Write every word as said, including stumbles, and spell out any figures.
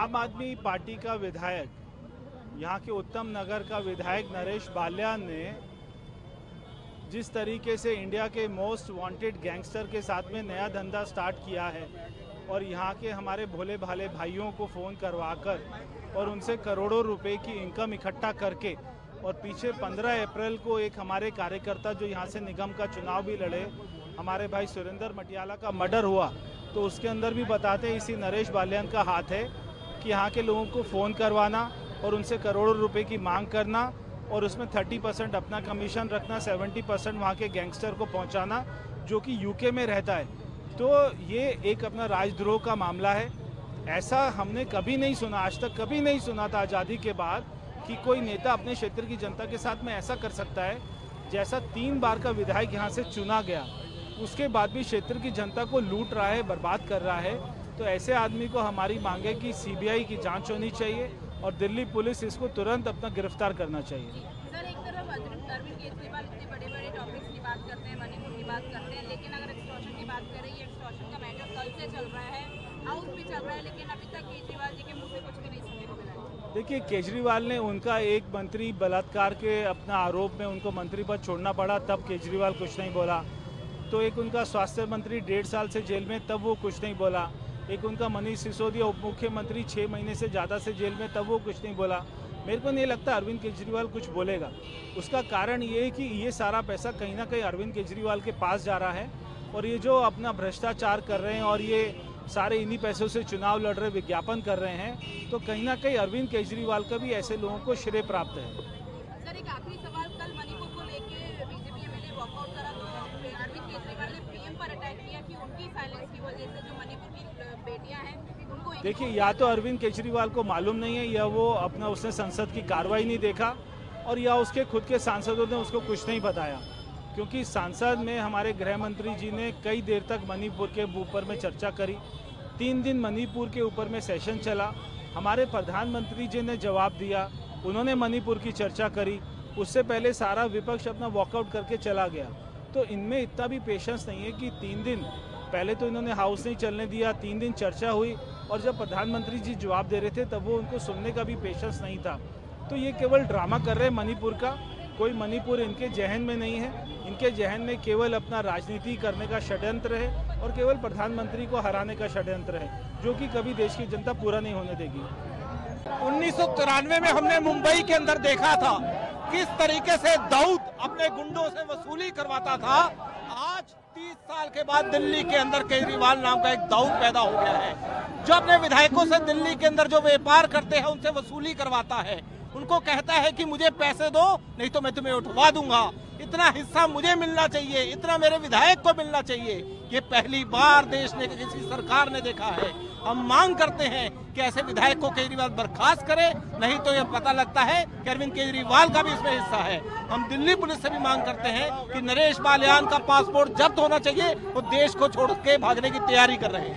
आम आदमी पार्टी का विधायक, यहाँ के उत्तम नगर का विधायक नरेश बाल्यान ने जिस तरीके से इंडिया के मोस्ट वांटेड गैंगस्टर के साथ में नया धंधा स्टार्ट किया है और यहाँ के हमारे भोले भाले भाइयों को फ़ोन करवाकर और उनसे करोड़ों रुपए की इनकम इकट्ठा करके, और पीछे पंद्रह अप्रैल को एक हमारे कार्यकर्ता जो यहाँ से निगम का चुनाव भी लड़े, हमारे भाई सुरेंद्र मटियाला का मर्डर हुआ, तो उसके अंदर भी बताते इसी नरेश बाल्यान का हाथ है कि यहाँ के लोगों को फ़ोन करवाना और उनसे करोड़ों रुपए की मांग करना और उसमें तीस परसेंट अपना कमीशन रखना, सत्तर परसेंट वहाँ के गैंगस्टर को पहुँचाना जो कि यूके में रहता है। तो ये एक अपना राजद्रोह का मामला है। ऐसा हमने कभी नहीं सुना, आज तक कभी नहीं सुना था आज़ादी के बाद कि कोई नेता अपने क्षेत्र की जनता के साथ में ऐसा कर सकता है। जैसा तीन बार का विधायक यहाँ से चुना गया, उसके बाद भी क्षेत्र की जनता को लूट रहा है, बर्बाद कर रहा है। तो ऐसे आदमी को हमारी मांग है कि सीबीआई की जांच होनी चाहिए और दिल्ली पुलिस इसको तुरंत अपना गिरफ्तार करना चाहिए। सर, एक तरफ अरविंद केजरीवाल इतने बड़े बड़े टॉपिक्स की बात करते हैं, मणिपुर की बात करते हैं, लेकिन अगर एक्सटॉर्शन की बात करें, ये एक्सटॉर्शन का मैटर कल से चल रहा है, हाउस भी चल रहा है, लेकिन अभी तक केजरीवाल जी के मुंह से कुछ भी नहीं सुनने को मिला है। देखिए, केजरीवाल ने उनका एक मंत्री बलात्कार के अपना आरोप में उनको मंत्री पद छोड़ना पड़ा, तब केजरीवाल कुछ नहीं बोला। तो एक उनका स्वास्थ्य मंत्री डेढ़ साल से जेल में, तब वो कुछ नहीं बोला। एक उनका मनीष सिसोदिया उप मुख्यमंत्री छः महीने से ज़्यादा से जेल में, तब वो कुछ नहीं बोला। मेरे को नहीं लगता अरविंद केजरीवाल कुछ बोलेगा। उसका कारण ये है कि ये सारा पैसा कहीं ना कहीं अरविंद केजरीवाल के पास जा रहा है और ये जो अपना भ्रष्टाचार कर रहे हैं और ये सारे इन्हीं पैसों से चुनाव लड़ रहे, विज्ञापन कर रहे हैं, तो कहीं ना कहीं अरविंद केजरीवाल का भी ऐसे लोगों को श्रेय प्राप्त है। सर, एक आखिरी सवाल, कल मणिपुर को लेके बीजेपी एमएलए वॉकआउट करा तो अरविंद केजरीवाल ने पीएम पर अटैक किया कि उनकी साइलेंस की वजह से जो मणिपुर की बेटियां हैं उनको। देखिए, या तो अरविंद केजरीवाल को मालूम नहीं है या वो अपना उसने संसद की कार्रवाई नहीं देखा, और या उसके खुद के सांसदों ने उसको कुछ नहीं बताया। क्योंकि सांसद में हमारे गृह मंत्री जी ने कई देर तक मणिपुर के ऊपर में चर्चा करी, तीन दिन मणिपुर के ऊपर में सेशन चला, हमारे प्रधानमंत्री जी ने जवाब दिया, उन्होंने मणिपुर की चर्चा करी, उससे पहले सारा विपक्ष अपना वॉकआउट करके चला गया। तो इनमें इतना भी पेशेंस नहीं है कि तीन दिन पहले तो इन्होंने हाउस नहीं चलने दिया, तीन दिन चर्चा हुई और जब प्रधानमंत्री जी जवाब दे रहे थे तब वो उनको सुनने का भी पेशेंस नहीं था। तो ये केवल ड्रामा कर रहे हैं मणिपुर का, कोई मणिपुर इनके जहन में नहीं है। इनके जहन में केवल अपना राजनीति करने का षड्यंत्र है और केवल प्रधानमंत्री को हराने का षड्यंत्र है, जो कि कभी देश की जनता पूरा नहीं होने देगी। उन्नीस सौ तिरानवे में हमने मुंबई के अंदर देखा था किस तरीके से दाऊद अपने गुंडों से वसूली करवाता था। आज तीस साल के बाद दिल्ली के अंदर केजरीवाल नाम का एक दाऊद पैदा हो गया है, जो अपने विधायकों से दिल्ली के अंदर जो व्यापार करते हैं उनसे वसूली करवाता है। उनको कहता है कि मुझे पैसे दो नहीं तो मैं तुम्हें उठवा दूंगा, इतना हिस्सा मुझे मिलना चाहिए, इतना मेरे विधायक को मिलना चाहिए। ये पहली बार देश ने किसी सरकार ने देखा है। हम मांग करते हैं कि ऐसे विधायक को केजरीवाल बर्खास्त करे, नहीं तो ये पता लगता है कि अरविंद केजरीवाल का भी इसमें हिस्सा है। हम दिल्ली पुलिस से भी मांग करते हैं कि नरेश बाल्यान का पासपोर्ट जब्त होना चाहिए, वो देश को छोड़ के भागने की तैयारी कर रहे हैं।